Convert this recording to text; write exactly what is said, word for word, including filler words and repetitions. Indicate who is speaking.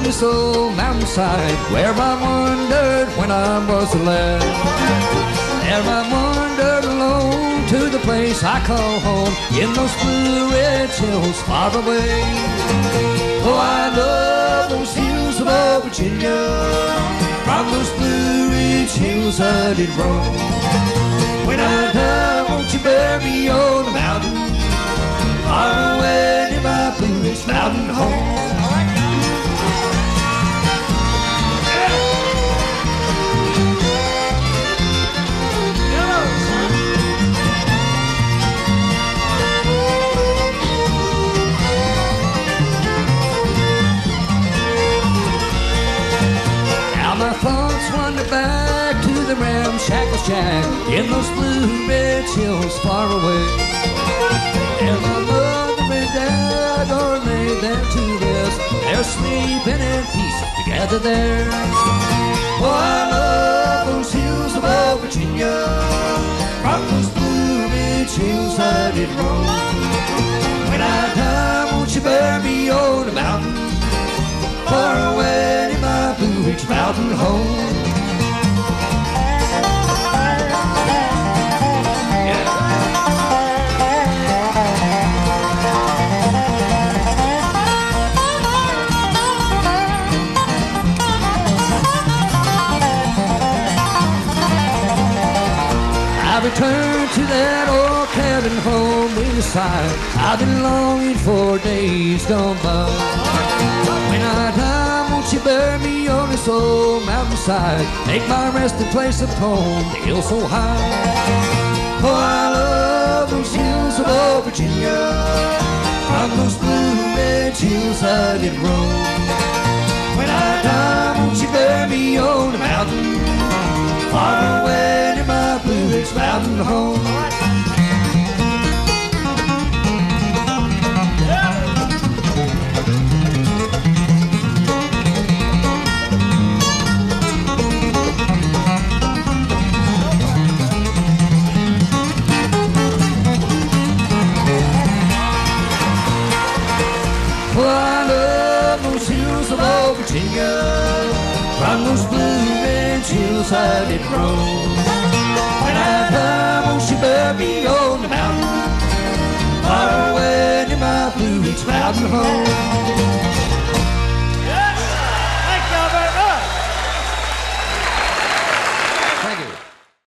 Speaker 1: this old mountainside where I wandered when I was a lad. There I wandered alone to the place I call home in those blue ridge hills far away. Oh, I love those hills of old Virginia. From those blue ridge hills I did roam. When I die, won't you bury me on the mountain far away near my Blue Ridge Mountain home? My thoughts wander back to the ramshackle shack in those blue ridge hills far away. There my mother and dad are laid there to rest. They're sleeping in peace together there. Oh, I love those hills of old Virginia. From those blue ridge hills I did roam. When I die, won't you bury me on a mountain far away in my Blue Ridge Mountain home? Yeah. I returned to that old cabin home with a sigh. I've been longing for days gone by. When I die, won't you bury me on this old mountainside? Make my resting place upon the hill so high. Oh, I love those hills of old Virginia. From those blue ridge hills I did roam. When I die, won't you bury me on a mountain far away near my Blue Ridge Mountain home? Oh, I love those hills of old Virginia. From those blue ridge hills I did roam. When I die, won't you bury me on the mountain far away near my Blue Ridge Mountain home?